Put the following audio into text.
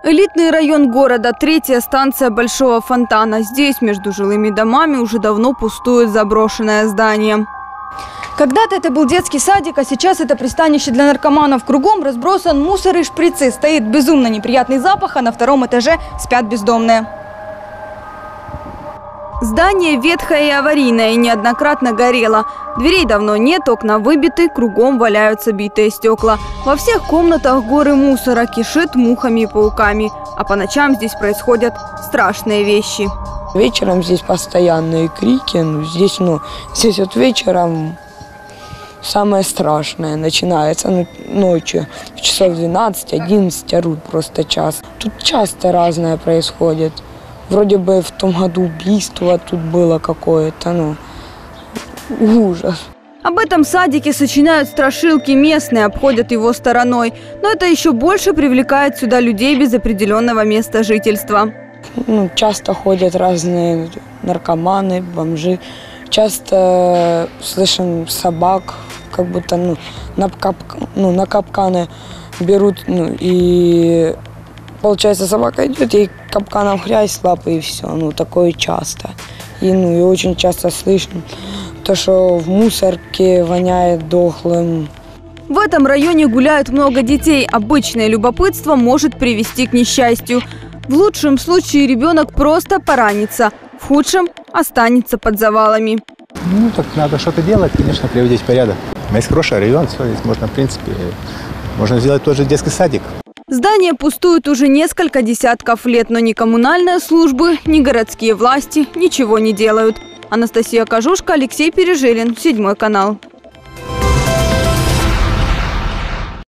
Элитный район города, третья станция Большого фонтана. Здесь между жилыми домами уже давно пустует заброшенное здание. Когда-то это был детский садик, а сейчас это пристанище для наркоманов. Кругом разбросан мусор и шприцы. Стоит безумно неприятный запах, а на втором этаже спят бездомные. Здание ветхое и аварийное, и неоднократно горело. Дверей давно нет, окна выбиты, кругом валяются битые стекла. Во всех комнатах горы мусора, кишит мухами и пауками. А по ночам здесь происходят страшные вещи. Вечером здесь постоянные крики. Здесь вот вечером самое страшное начинается. Ночью, в часов 12-11 орут просто час. Тут часто разное происходит. Вроде бы в том году убийство тут было какое-то, ужас. Об этом садике сочиняют страшилки, местные обходят его стороной. Но это еще больше привлекает сюда людей без определенного места жительства. Часто ходят разные наркоманы, бомжи. Часто слышим собак, как будто на капканы берут, и получается собака идет, и капканом хрясь лапы, и все. Такое часто. И очень часто слышно то, что в мусорке воняет дохлым. В этом районе гуляют много детей. Обычное любопытство может привести к несчастью. В лучшем случае ребенок просто поранится, в худшем останется под завалами. Так надо что-то делать, конечно, приводить в порядок. Есть хороший район, все, здесь можно, в принципе, можно сделать тот же детский садик. Здание пустует уже несколько десятков лет, но ни коммунальные службы, ни городские власти ничего не делают. Анастасия Кожушка, Алексей Пережелин, 7 канал.